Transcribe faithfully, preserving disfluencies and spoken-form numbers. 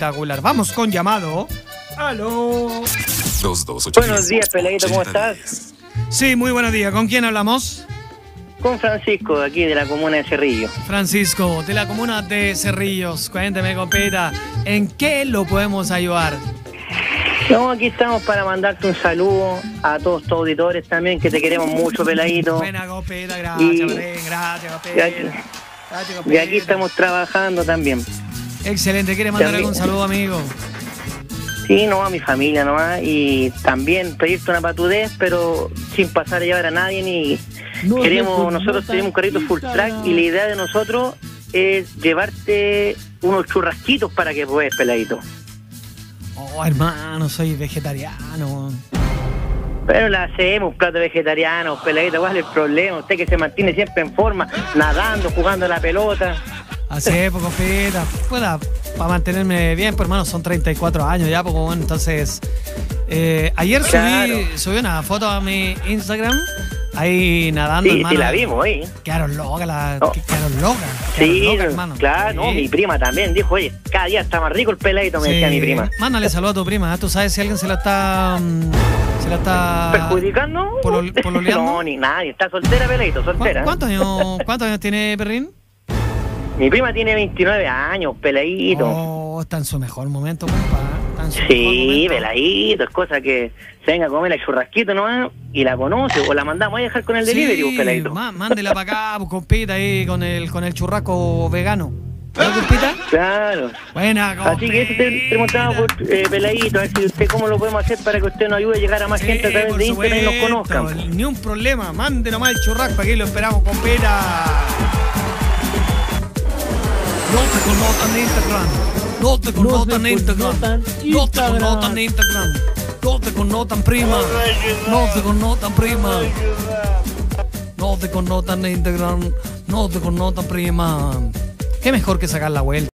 espectacular. Vamos con llamado. ¡Aló! dos dos ocho Buenos días, Peladito, ¿cómo estás? Sí, muy buenos días. ¿Con quién hablamos? Con Francisco, de aquí de la comuna de Cerrillo. Francisco, de la comuna de Cerrillos. Cuénteme, compita, ¿en qué lo podemos ayudar? No, aquí estamos para mandarte un saludo a todos tus auditores también, que te queremos mucho, Peladito. Buena, compita, gracias, Y- Belén, gracias, compita. Y aquí, Gracias, y compita. aquí estamos trabajando también. Excelente, ¿quiere mandar También. algún saludo, amigo? Sí, no, a mi familia nomás. Y también pedirte una patudez, pero sin pasar a llevar a nadie ni... No Queremos, se nosotros connota tenemos un carrito full track Instagram. y la idea de nosotros es llevarte unos churrasquitos para que puedas, Peladito. Oh, hermano, soy vegetariano. Pero le hacemos plato vegetariano, Peladito, ¿cuál es el problema? Usted que se mantiene siempre en forma, nadando, jugando a la pelota. Hace poco, compita. Pueda, para mantenerme bien, pues hermano, son treinta y cuatro años ya, pues bueno, entonces... eh, ayer subí, Claro. subí una foto a mi Instagram, ahí nadando, Sí, hermano. sí, la vimos, ¿eh? Quedaron locas, la, Oh. quedaron locas. Sí, quedaron locas, hermano. claro, no, Sí. mi prima también dijo, oye, cada día está más rico el Peladito, me Sí. decía mi prima. Mándale saludo a tu prima, ¿eh? Tú sabes si alguien se la está... mm, se la está... ¿Perjudicando? polo- pololeando? No, ni nadie, está soltera, Peladito, ¿Cu- soltera. ¿Cuántos años, ¿Cuántos años tiene Perrín? Mi prima tiene veintinueve años, Peladito. Oh, está en su mejor momento, compa. Está en su mejor Sí, momento. Peladito, es cosa que se venga a comer el churrasquito nomás y la conoce, o la mandamos a dejar con el delivery, Sí, Peladito. má- mándela para acá, pues, compita, ahí con el, con el churrasco vegano. ¿No, compita? Claro. Buena, compita. Así que eso te preguntaba por eh, Peladito, a ver si usted cómo lo podemos hacer para que usted nos ayude a llegar a más Sí, gente a través por de internet y nos supuesto, conozcan. Ni un problema, mande nomás el churrasco, aquí lo esperamos, compita. No te connotan en Instagram. No te connotan en Instagram. No te connotan en Instagram. No te connotan prima. No te connotan prima. No te connotan en Instagram. No te connotan prima. Qué mejor que sacar la vuelta.